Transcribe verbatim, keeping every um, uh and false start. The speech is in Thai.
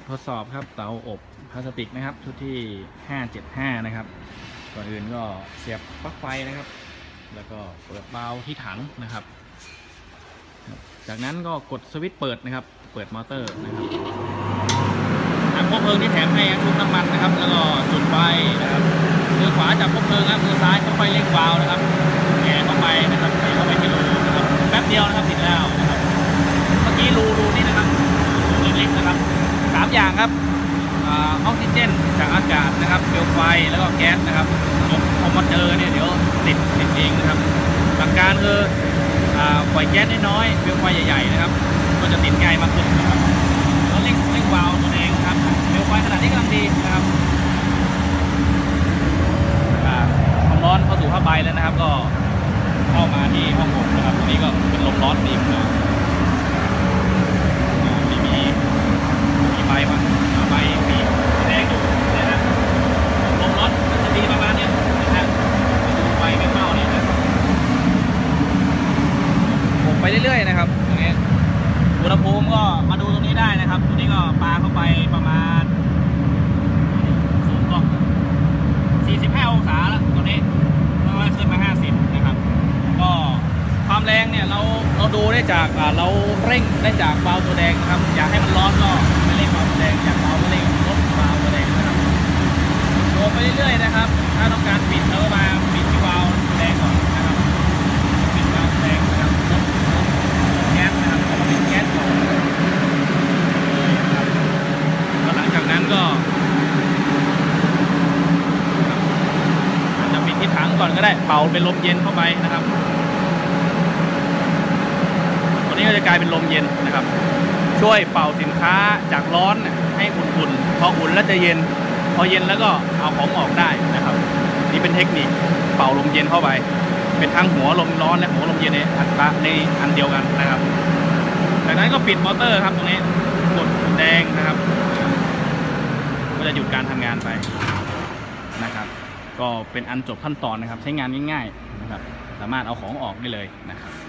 ทดสอบครับเตาอบพลาสติกนะครับชุดที่ห้าเจ็ดห้านะครับก่อนอื่นก็เสียบปลั๊กไฟนะครับแล้วก็เปิดวาล์วที่ถังนะครับจากนั้นก็กดสวิตช์เปิดนะครับเปิดมอเตอร์นะครับอันคบเพลิงที่แถมให้ชุบน้ำมันนะครับแล้วก็จุดไฟนะครับมือขวาจับคบเพลิงครับมือซ้ายค่อยๆเร่งวาล์วนะครับแง่เข้าไปนะครับใส่เข้าไปที่รูนะครับแป๊บเดียวนะครับติดแล้วนะครับเมื่อกี้รูรูนี่นะครับรูเล็กๆนะครับสามอย่างครับออกซิเจนจากอากาศนะครับเปลวไฟแล้วก็แก๊สนะครับพอมาเจอเนี่ยเดี๋ยวติดติดเองนะครับหลักการคือปล่อยแก๊สน้อยๆเปลวไฟใหญ่ๆนะครับก็จะติดง่ายมากขึ้นนะครับแล้วเร่งเร่งวาล์วตัวเองครับเปลวไฟขนาดนี้กำลังดีนะครับความร้อนเข้าสู่ผ้าใบแล้วนะครับก็เข้ามาที่ห้องอบนะครับตรงนี้ก็เป็นลมร้อนดีนะมีมีมีใบมาใบมีแดงอยู่นะฮะลมร้อนจะดีประมาณนี้นะฮะดูใบไม่เมาเนี่ยนะอบไปเรื่อยๆนะครับตรงนี้อุณหภูมิก็มาดูตรงนี้ได้นะครับตรงนี้ก็ปาเข้าไปประมาณสูงก็สี่สิบห้าองศาแล้วตรงนี้ก็ขึ้นมาห้าสิบนะครับก็ความแรงเนี่ยเราเราดูได้จากเราเร่งได้จากวาล์วตัวแดงนะครับอยากให้มันร้อนก็ไม่เร่งวาล์วตัวแดงอยากวาล์วก็เร่งลดวาล์วตัวแดงนะครับโอบไปเรื่อยๆนะครับถ้าต้องการปิดเราก็มาปิดที่วาล์วแดงก่อนนะครับปิดวาล์วแดงนะครับลดแก๊สนะครับเอามาปิดแก๊สก่อนนะครับแล้วหลังจากนั้นก็จะปิดที่ถังก่อนก็ได้เป่าเป็นลมเย็นเข้าไปนะครับตัวนี้ก็จะกลายเป็นลมเย็นนะครับช่วยเป่าสินค้าจากร้อนให้อุ่นๆพออุ่นแล้วจะเย็นพอเย็นแล้วก็เอาของออกได้นะครับนี่เป็นเทคนิคเป่าลมเย็นเข้าไปเป็นทั้งหัวลมร้อนและหัวลมเย็นในอัตราในอันเดียวกันนะครับจากนั้นก็ปิดมอเตอร์ครับตรงนี้กดแดงนะครับก็จะหยุดการทำงานไปนะครับก็เป็นอันจบขั้นตอนนะครับใช้งานง่ายๆนะครับสามารถเอาของออกได้เลยนะครับ